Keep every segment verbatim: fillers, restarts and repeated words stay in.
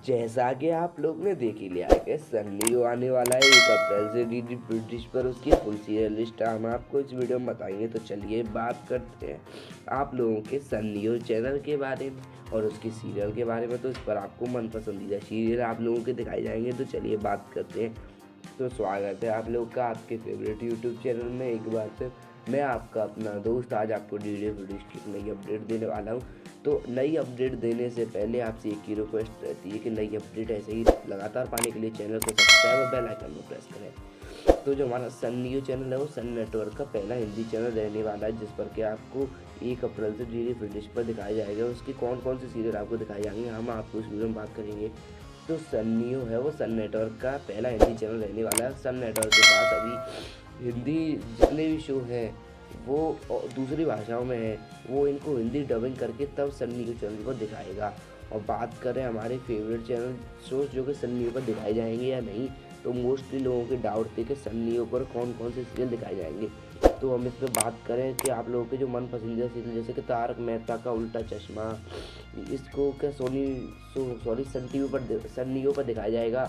जैसा कि आप लोग ने देख ही लिया है कि सन लियो आने वाला है एक अप्रैल से डीडी ब्रिटिश पर। उसकी फुल सीरियल लिस्ट हम आपको इस वीडियो में बताएंगे। तो चलिए बात करते हैं आप लोगों के सन लियो चैनल के बारे में और उसकी सीरियल के बारे में। तो इस पर आपको मन पसंदीदा सीरियल आप लोगों के दिखाए जाएंगे। तो चलिए बात करते हैं। तो स्वागत है आप लोग का आपके फेवरेट यूट्यूब चैनल में एक बार फिर। मैं आपका अपना दोस्त आज आपको डीडी ब्रिटिश की नई अपडेट देने वाला हूँ। तो नई अपडेट देने से पहले आपसे एक ही रिक्वेस्ट रहती है कि नई अपडेट ऐसे ही लगातार पाने के लिए चैनल को सब्सक्राइब और बेल आइकन में प्रेस करें। तो जो हमारा सन लियो चैनल है वो सन नेटवर्क का पहला हिंदी चैनल रहने वाला है, जिस पर कि आपको एक अप्रैल से डीडी ब्रिटिश पर दिखाया जाएगा। उसकी कौन कौन से सीरियल आपको दिखाए जाएंगे हम आपको इस वीडियो में बात करेंगे। तो सन लियो है वो सन नेटवर्क का पहला हिंदी चैनल रहने वाला है। सन नेटवर्क के पास अभी हिंदी जितने भी शो हैं वो दूसरी भाषाओं में है, वो इनको हिंदी डबिंग करके तब सन लियो चैनल पर दिखाएगा। और बात करें हमारे फेवरेट चैनल शोज जो कि सन लियो पर दिखाए जाएंगे या नहीं, तो मोस्टली लोगों के डाउट थे कि सन लियो पर कौन कौन से सीरियल दिखाए जाएंगे। तो हम इस पर बात करें कि आप लोगों के जो मन पसंदीदा सीरियल जैसे कि तारक मेहता का उल्टा चश्मा, इसको क्या सोनी सॉरी सन टीवी पर सन लियो पर दिखाया जाएगा।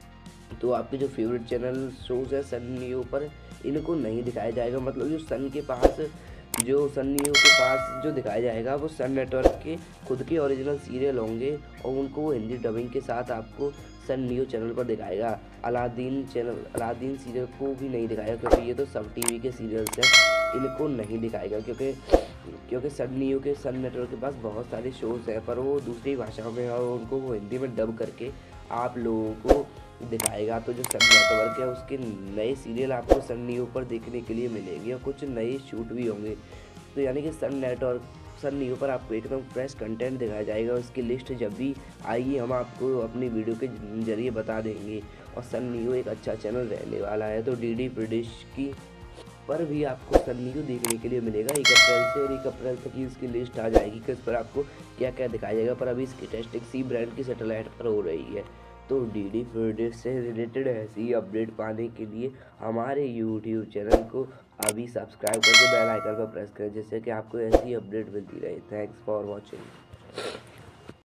तो आपके जो फेवरेट चैनल शोज है सन लियो पर इनको नहीं दिखाया जाएगा। मतलब जो सन के पास जो सन लियो के पास जो दिखाया जाएगा वो सन नेटवर्क के खुद के ओरिजिनल सीरियल होंगे और उनको वो हिंदी डबिंग के साथ आपको सन लियो चैनल पर दिखाएगा। अलादीन चैनल अलादीन सीरियल को भी नहीं दिखाएगा क्योंकि ये तो सब टीवी के सीरियल्स हैं, इनको नहीं दिखाएगा क्योंकि क्योंकि सन लियो के सन नेटवर्क के पास बहुत सारे शोज़ हैं पर वो दूसरी भाषाओं में है और उनको वो हिंदी में डब करके आप लोगों को दिखाएगा। तो जो सन नेटवर्क है उसके नए सीरियल आपको सन लियो पर देखने के लिए मिलेंगे और कुछ नए शूट भी होंगे। तो यानी कि सन नेटवर्क सन लियो पर आपको एकदम फ्रेश कंटेंट दिखाया जाएगा। उसकी लिस्ट जब भी आएगी हम आपको अपनी वीडियो के जरिए बता देंगे। और सन लियो एक अच्छा चैनल रहने वाला है। तो डीडी ब्रिटिश की पर भी आपको सन लियो देखने के लिए मिलेगा एक अप्रैल से, और एक अप्रैल तक ही इसकी लिस्ट आ जाएगी कि इस पर आपको क्या क्या दिखाया जाएगा। पर अभी इसकी टेस्टिंग सी ब्रांड की सैटेलाइट पर हो रही है। तो डीडी ब्रिटिश से रिलेटेड ऐसी अपडेट पाने के लिए हमारे यूट्यूब चैनल को अभी सब्सक्राइब करके बेल आइकन पर प्रेस करें, जिससे कि आपको ऐसी अपडेट मिलती रहे। Thanks for watching.